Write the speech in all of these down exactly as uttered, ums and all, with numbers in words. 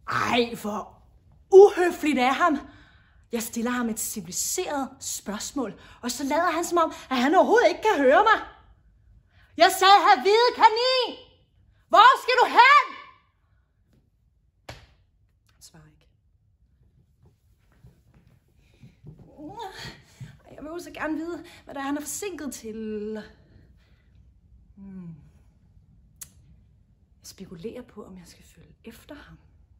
Ej, hvor uhøfligt af ham. Jeg stiller ham et civiliseret spørgsmål, og så lader han som om, at han overhovedet ikke kan høre mig. Jeg sagde, her hvide kanin! Hvor skal du hen? Han svarer ikke. Jeg vil også gerne vide, hvad der er, han er forsinket til. Hmm. Jeg spekulerer på, om jeg skal følge efter ham.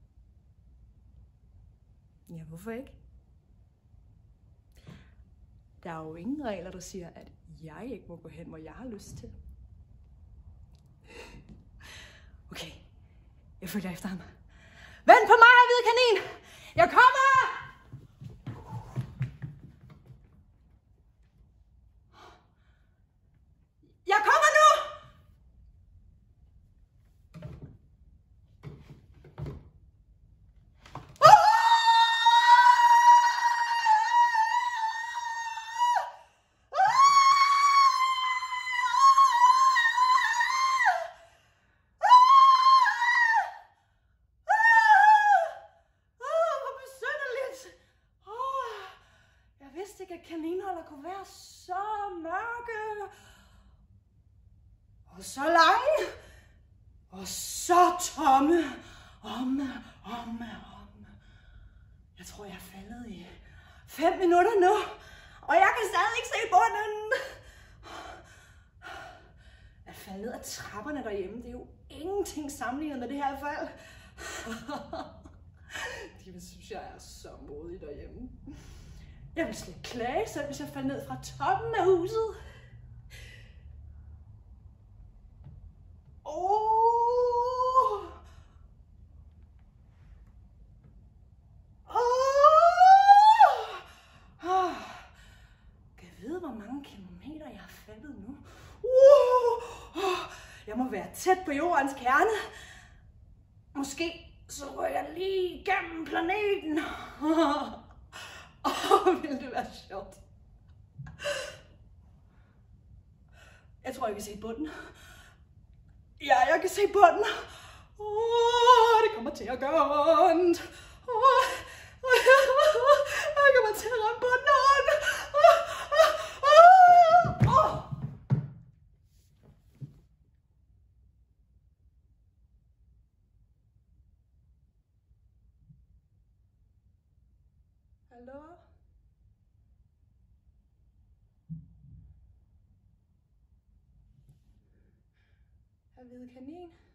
Ja, hvorfor ikke? Der er jo ingen regler, der siger, at jeg ikke må gå hen, hvor jeg har lyst til. Okay, jeg følger efter ham. Vent på mig, her hvide kanin! Jeg kommer! Jeg kommer nu! At kaninholder kunne være så mørke og så lange og så tomme. Omme, omme, omme. Jeg tror, jeg er faldet i fem minutter nu, og jeg kan stadig ikke se bunden. At faldet af trapperne derhjemme, det er jo ingenting sammenlignet med det her fald. De vil synes, jeg er så modig derhjemme. Jeg vil slet klage selv, hvis jeg faldt ned fra toppen af huset. Åh! Åh! Kan jeg vide, hvor mange kilometer jeg har faldet nu? Uh! Jeg må være tæt på jordens kerne. Måske så rører jeg lige igennem planeten. Åh, oh, ville det være sjovt. Jeg tror, jeg kan se bunden. Ja, jeg kan se bunden. Åh, oh, det kommer til at gøre ondt. Oh, jeg kommer til at ramme bunden ondt. Oh, oh, oh. Hallo? Hr. hvide kanin?